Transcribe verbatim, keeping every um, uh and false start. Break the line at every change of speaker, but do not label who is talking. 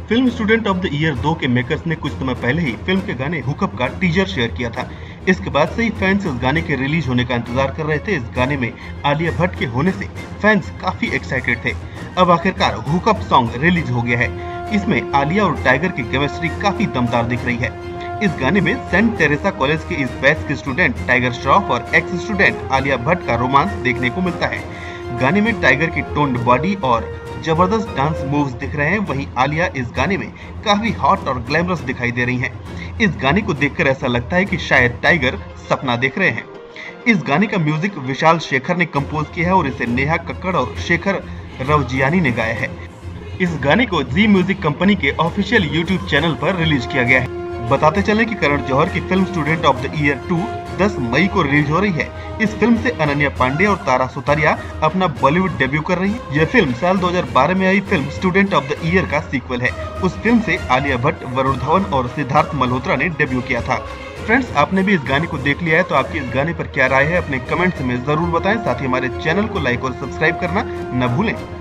Film student of the year दो के makers ने कुछ समय पहले ही फिल्म के गाने हुकअप का टीजर शेयर किया था। इसके बाद से ही फैंस इस गाने के रिलीज होने का इंतजार कर रहे थे। इस गाने में आलिया भट्ट के होने से फैंस काफी एक्साइटेड थे। अब आखिरकार हुकअप सॉन्ग रिलीज हो गया है। इसमें आलिया और टाइगर की केमिस्ट्री काफी दमदार दिख रही है। इस गाने में सेंट टेरेसा कॉलेज के इस बैच के स्टूडेंट टाइगर श्रॉफ और एक्स स्टूडेंट आलिया भट्ट का रोमांस देखने को मिलता है। गाने में टाइगर की टोन्ड बॉडी और जबरदस्त डांस मूव्स दिख रहे हैं। वहीं आलिया इस गाने में काफी हॉट और ग्लैमरस दिखाई दे रही हैं। इस गाने को देखकर ऐसा लगता है कि शायद टाइगर सपना देख रहे हैं। इस गाने का म्यूजिक विशाल शेखर ने कंपोज किया है और इसे नेहा कक्कड़ और शेखर रवजियानी ने गाया है। इस गाने को जी म्यूजिक कंपनी के ऑफिशियल यूट्यूब चैनल पर रिलीज किया गया है। बताते चलें कि करण जौहर की film student of the year two दस मई को रिलीज हो रही है। इस फिल्म से अनन्या पांडे और तारा सुतारिया अपना बॉलीवुड डेब्यू कर रही है। यह फिल्म साल दो हज़ार बारह में आई film student of the year का सीक्वल है। उस फिल्म से आलिया भट्ट, वरुण धवन और सिद्धार्थ मल्होत्रा ने डेब्यू किया था। फ्रेंड्स, आपने भी इस गाने को देख लिया है तो आपकी इस गाने पर क्या राय है अपने कमेंट्स में जरूर बताएं। साथ ही हमारे चैनल को लाइक और सब्सक्राइब करना न भूलें।